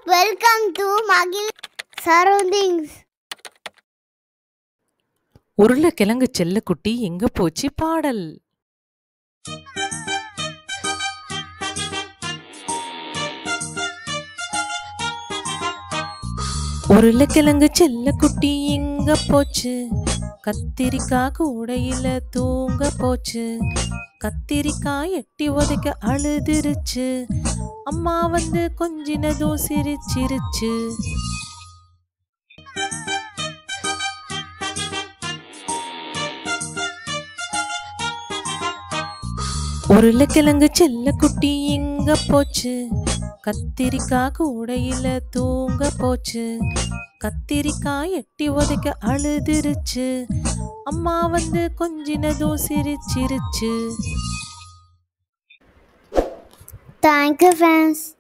Welcome to Magil Surroundings. உருளைக்கிழங்கு செல்லக்குட்டி எங்க போச்சு பாடல். உருளைக்கிழங்கு செல்லக்குட்டி எங்க போச்சு, கத்திரிக்காய் கூடையில தூங்க போச்சு. கத்திரிக்காய் எட்டி உதைக்க அழுதுருச்சு, அம்மா வந்து கொஞ்சினதும் சிரிச்சிருச்சு. உருளைக்கிழங்கு செல்லக்குட்டி எங்க போச்சு, கத்திரிக்காய் கூடையில தூங்க போச்சு. கத்திரிக்காய் எட்டி உதைக்க அழுதுருச்சு, அம்மா வந்து கொஞ்சினதும் சிரிச்சிருச்சு. Thank you, friends.